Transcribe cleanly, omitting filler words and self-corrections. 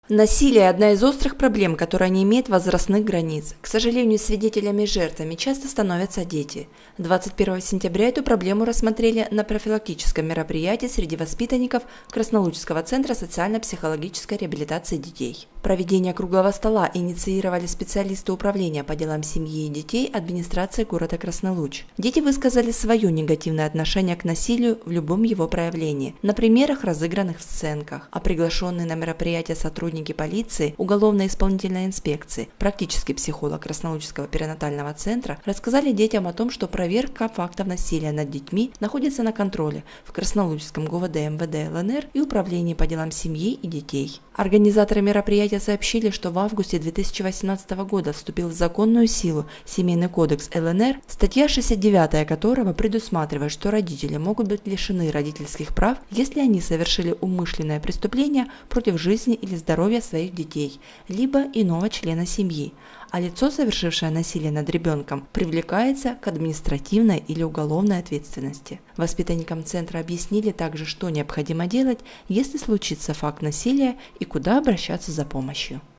Насилие – одна из острых проблем, которая не имеет возрастных границ. К сожалению, свидетелями и жертвами часто становятся дети. 21 сентября эту проблему рассмотрели на профилактическом мероприятии среди воспитанников Краснолучского центра социально-психологической реабилитации детей. Проведение круглого стола инициировали специалисты управления по делам семьи и детей администрации города Краснолуч. Дети высказали свое негативное отношение к насилию в любом его проявлении, на примерах разыгранных сценках, а приглашенные на мероприятие сотрудники полиции, уголовно-исполнительной инспекции, практический психолог Краснолучского перинатального центра рассказали детям о том, что проверка фактов насилия над детьми находится на контроле в Краснолучском ГУВД МВД ЛНР и Управлении по делам семьи и детей. Организаторы мероприятия сообщили, что в августе 2018 года вступил в законную силу Семейный кодекс ЛНР, статья 69 которого предусматривает, что родители могут быть лишены родительских прав, если они совершили умышленное преступление против жизни или здоровья своих детей, либо иного члена семьи, а лицо, совершившее насилие над ребенком, привлекается к административной или уголовной ответственности. Воспитанникам центра объяснили также, что необходимо делать, если случится факт насилия и куда обращаться за помощью.